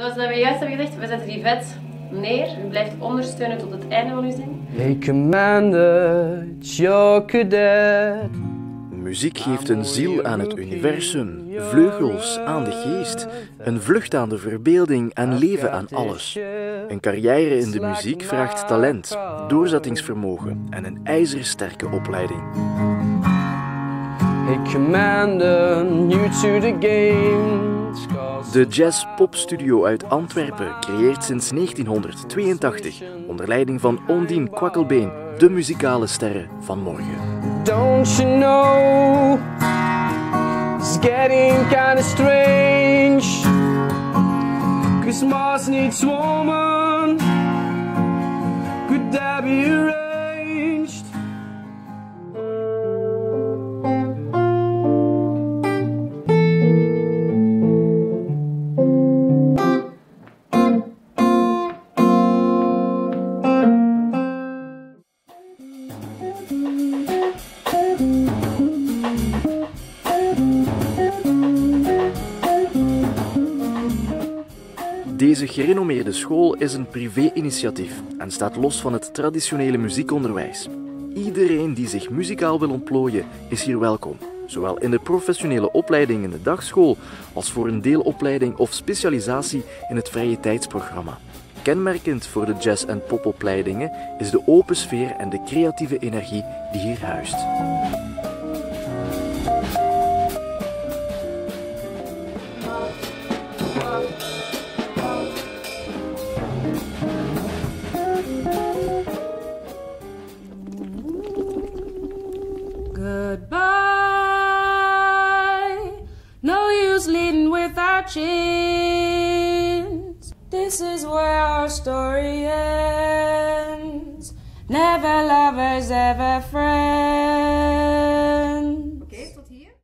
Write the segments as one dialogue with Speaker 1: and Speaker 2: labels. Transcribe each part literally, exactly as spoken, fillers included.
Speaker 1: Zoals we juist hebben gezegd, we zetten die vet neer. U blijft ondersteunen tot het einde van uw zin.
Speaker 2: Hey commander, it's your cadet.
Speaker 3: Muziek geeft een ziel aan het universum, vleugels aan de geest, een vlucht aan de verbeelding en leven aan alles. Een carrière in de muziek vraagt talent, doorzettingsvermogen en een ijzersterke opleiding.
Speaker 2: Hey commander, new to the game.
Speaker 3: De Jazz Pop Studio uit Antwerpen creëert sinds negentienhonderdtweeëntachtig onder leiding van Ondine Kwakkelbeen de muzikale sterren van morgen.
Speaker 2: Don't you know, it's getting kinda strange, 'cause Mars needs woman, could that be arranged?
Speaker 3: Deze gerenommeerde school is een privé-initiatief en staat los van het traditionele muziekonderwijs. Iedereen die zich muzikaal wil ontplooien is hier welkom, zowel in de professionele opleiding in de dagschool als voor een deelopleiding of specialisatie in het vrije tijdsprogramma. Kenmerkend voor de jazz- en popopleidingen is de open sfeer en de creatieve energie die hier huist.
Speaker 4: Goodbye, no use leading without chins. This is where our story ends. Never lovers, ever friends.
Speaker 1: Oké, okay, tot hier.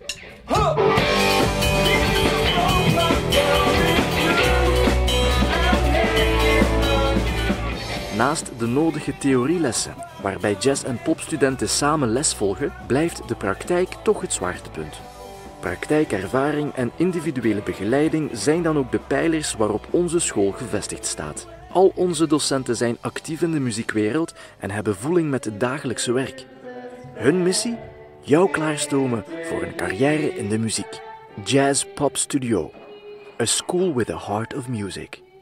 Speaker 3: Naast de nodige theorielessen, waarbij jazz- en popstudenten samen les volgen, blijft de praktijk toch het zwaartepunt. Praktijkervaring en individuele begeleiding zijn dan ook de pijlers waarop onze school gevestigd staat. Al onze docenten zijn actief in de muziekwereld en hebben voeling met het dagelijkse werk. Hun missie? Jou klaarstomen voor een carrière in de muziek. Jazz Pop Studio. A school with a heart of music.